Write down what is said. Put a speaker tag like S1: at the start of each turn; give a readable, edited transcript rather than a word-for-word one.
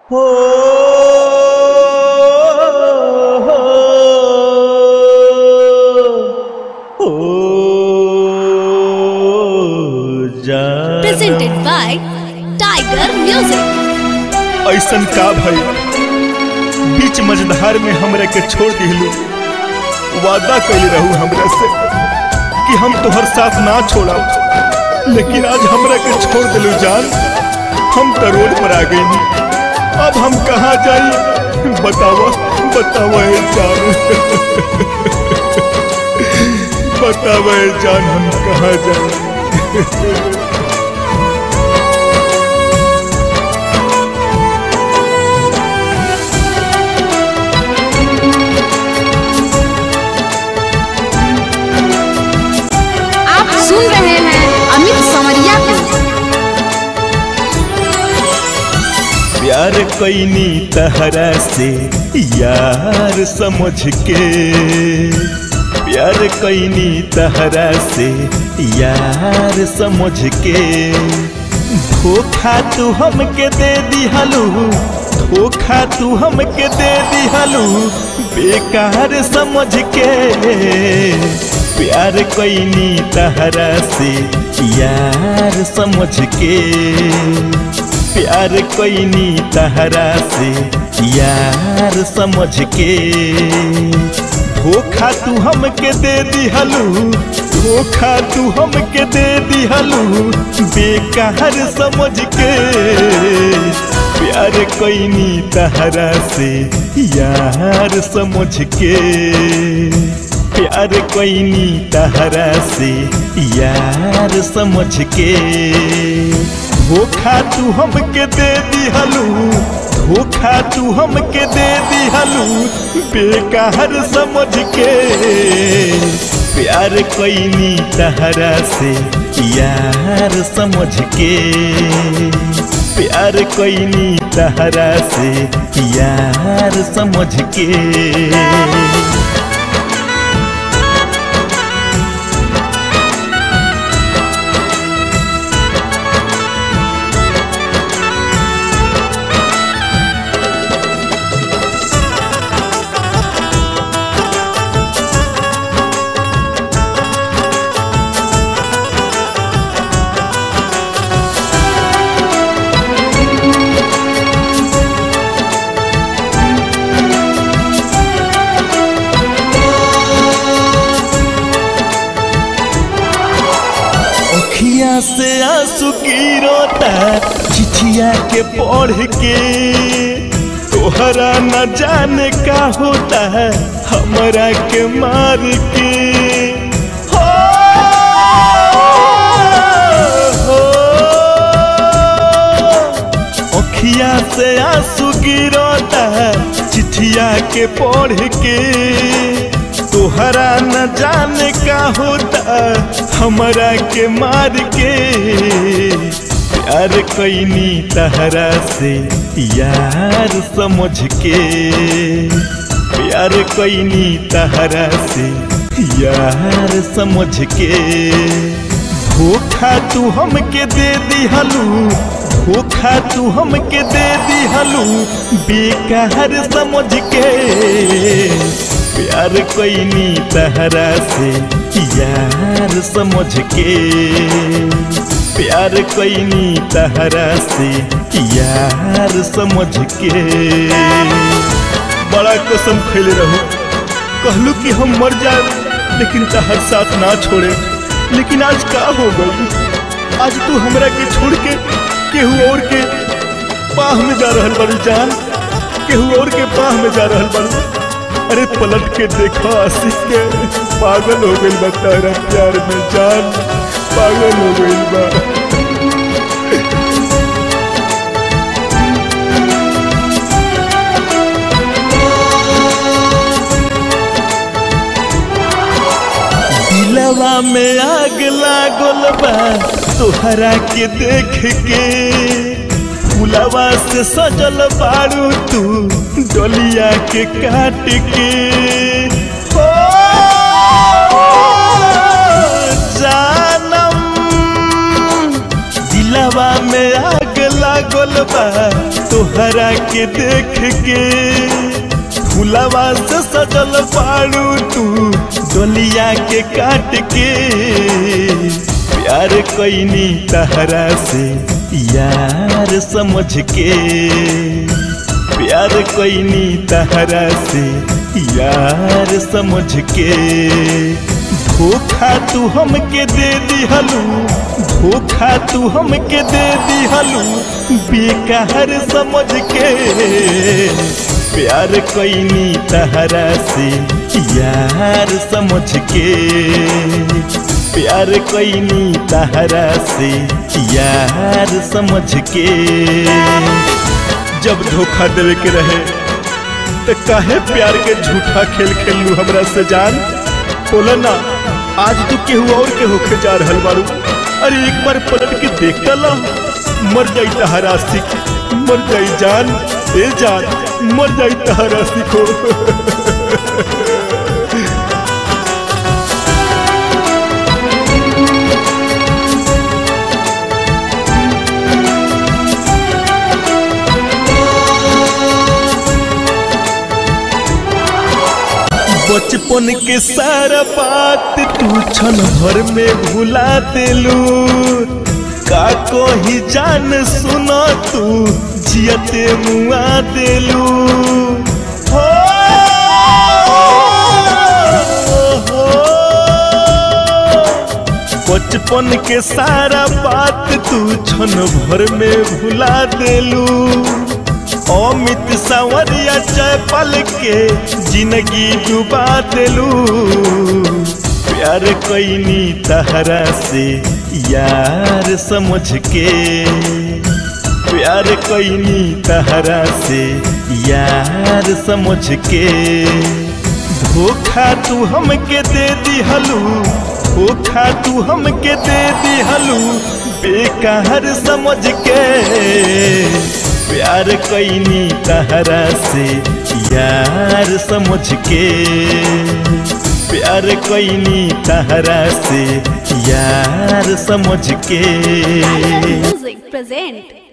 S1: हो
S2: Presented by Tiger Music।
S1: ऐसन का भाई बीच मझधार में हमरा के छोड़ दिलू। वादा कैले रहू हमरा से कि हम तोहर साथ ना छोड़ा, लेकिन आज हमरा के छोड़ दिलू जान। हम तो रोड पर आ गई, अब हम कहाँ जाई बतावा बतावा जान बतावा जान हम कहाँ जाए।
S2: सुन रहे हैं अमित समरिया को।
S1: प्यार कैनी तहरा से यार समझ के, प्यार कैनी तहरा से यार समझ के। धोखा तू हमके दे दिहलू, धोखा तू हमके दे दिहलू बेकार समझ के। प्यार कैनी तहरा से यार समझ के, प्यार कैनी तहरा से यार समझ के। धोखा तू हमके दे दिहलू, धोखा तू हमके दे दिहलू बेकार समझ के। प्यार कैनी तहरा से यार समझ के, प्यार कैनी तहरा से यार समझ के। धोखा तू हमके दे दिहलू, धोखा तू हमके दे दिहलू बेकार समझ के। प्यार कैनी तहरा से यार समझ के, प्यार कैनी तहरा से यार समझ के। अखिया से आंसू गिरता चिठिया के पढ़ के। तोहरा न जाने का होता है हमरा के मार के। हो अखिया से आंसू गिरता चिठिया के पढ़ के। तोहरा न जाने का होता हमरा के मार के। प्यार कैनी तहरा से यार समझ के, प्यार कैनी तहरा से यार समझ के। धोखा तू हमके दे दिहलू, धोखा तू हमके दे दिहलू बेकार समझ के। प्यार कैनी तहरा से यार समझ के, प्यार कैनी तहरा से यार समझ के। बड़ा कसम खैले रहू, कहलू कि हम मर जाए लेकिन तहर साथ ना छोड़े। लेकिन आज का हो गई, आज तू हमरा के छोड़ के केहू और के बाह में जा रहल बारू जान, केहू और के बाह में जा रहल बारू। अरे पलट के देखा आशिक के पागल हो गई बा तेरा प्यार में जान, पागल हो गई बा। दिलवा में आग लागल बा तोहरा के देख के। फुलवा से सजल बारू तू डलिया के काट के। हो जानम दिलवा में आग लागल बा तोहरा के देख के फुलवा से सजल पाड़ू तू डोलिया के काट के प्यार कैनी तहरा से यार समझ के प्यार कैनी तहरा से यार समझ के धोखा तू हमके दे दिहलू धोखा तू हमके दे दिहलू बेकार समझ के प्यार कैनी तहरा से यार समझ के प्यार कैनी तहरा से यार समझ के जब धोखा देवे के रहे तो काहे प्यार के झूठा खेल खेलू हमरा से जान बोला ना आज तू केहू और के होके जा रहल बारू अरे एक बार पलट के देखता ला मर जाई तहरा सिख मर जाई जान ए जान मर जाई तहरा सिखो बचपन के सारा बात तू क्षण भर में भुला देलू का कोई जान सुना तू जियते मुआ देलू हो बचपन के सारा बात तू क्षण भर में भुला देलू अमित सावरिया चैपल के जिंदगी डुबा देलू प्यार कैनी तहरा से यार समझ के प्यार कैनी तहरा से यार समझ के धोखा तू हमके दे दिहलू धोखा तू हमके दे दिहलू बेकार समझ के प्यार कैनी तहरा से यार समझ के प्यार कैनी तहरा से यार समझ के
S2: म्यूजिक प्रेजेंट